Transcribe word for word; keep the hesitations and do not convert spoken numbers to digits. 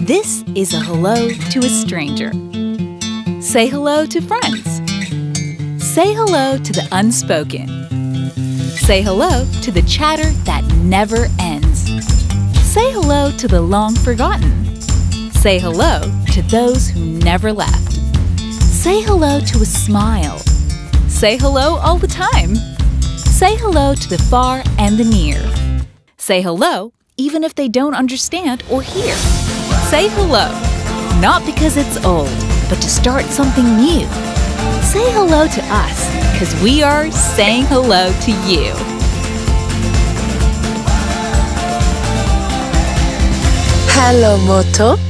This is a hello to a stranger. Say hello to friends. Say hello to the unspoken. Say hello to the chatter that never ends. Say hello to the long forgotten. Say hello to those who never left. Say hello to a smile. Say hello all the time. Say hello to the far and the near. Say hello even if they don't understand or hear. Say hello, not because it's old, but to start something new. Say hello to us, because we are saying hello to you. Hello, Moto.